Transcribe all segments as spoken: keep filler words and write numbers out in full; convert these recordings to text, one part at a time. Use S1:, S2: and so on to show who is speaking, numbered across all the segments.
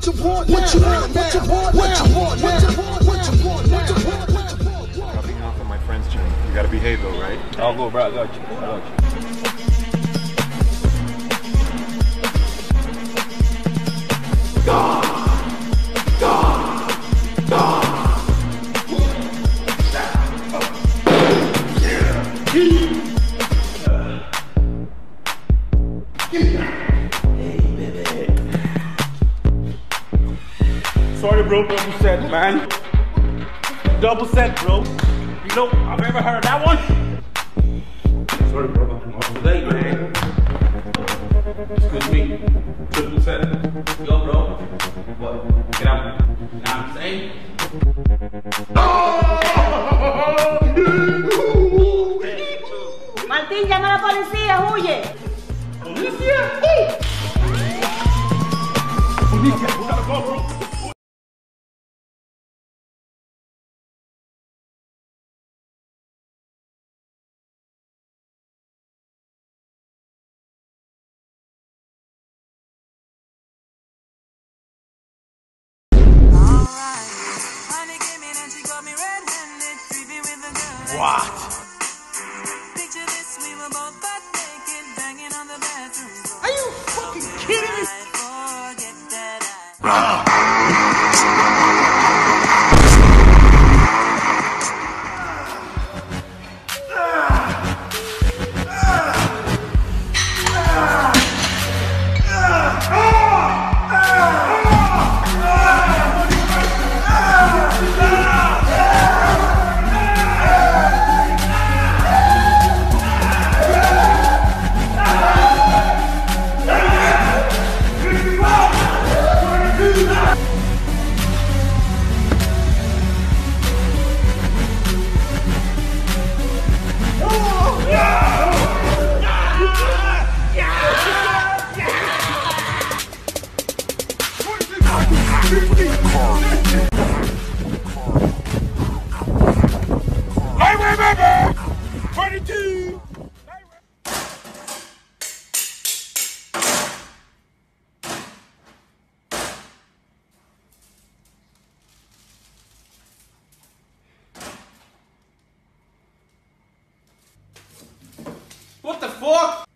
S1: What you want now? What you want now? What you want now? What you want now? What you want now? What you want now? What you want now? What you want now?
S2: Dropping off at my friend's gym. You gotta behave though, right?
S3: I'll go, bro. I got you. I got you.
S1: God! God! God!
S3: Sorry, bro. Double set, man. Double set, bro. You know, I've ever heard that one. Sorry, bro. I'm late, man. Excuse me. Triple set. Yo, bro. What? Get out. You know what I'm saying?
S4: Martín, llama a la policía, huye.
S3: ¿Policía? ¡Sí! Policía, we gotta go, bro. What?
S5: Picture this, we were both butt naked, banging on the bathroom door.
S1: Are you fucking kidding me?
S5: I forget that I...
S3: What the fuck?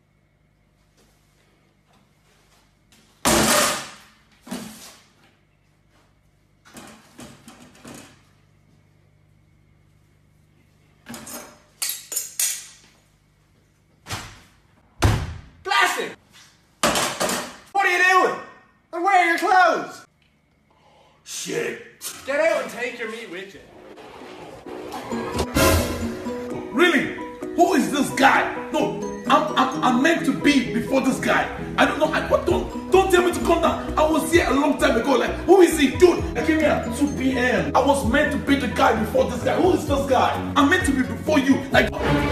S3: Plastic! What are you doing? And where are your clothes? Shit. Get out and take your meat with you.
S6: Really? Who is this guy? No, I'm, I'm, I'm meant to be before this guy. I don't know. I, what, don't, don't tell me to come down. I was here a long time ago. Like, who is he? Dude, I came here at two p m I was meant to be the guy before this guy. Who is this guy? I'm meant to be before you. Like...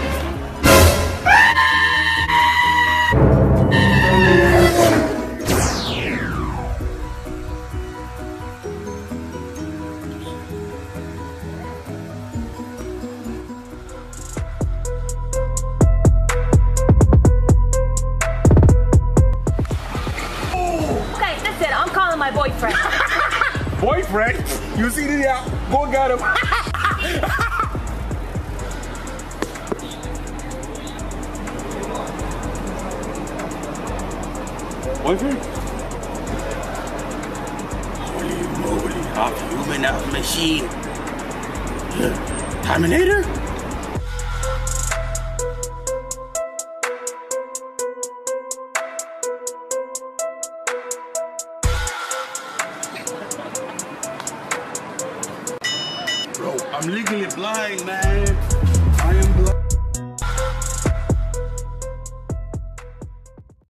S4: My boyfriend.
S3: Boyfriend? You see this out? Go get him. Boyfriend? Holy moly, half human, half machine. Terminator? I'm legally blind, man.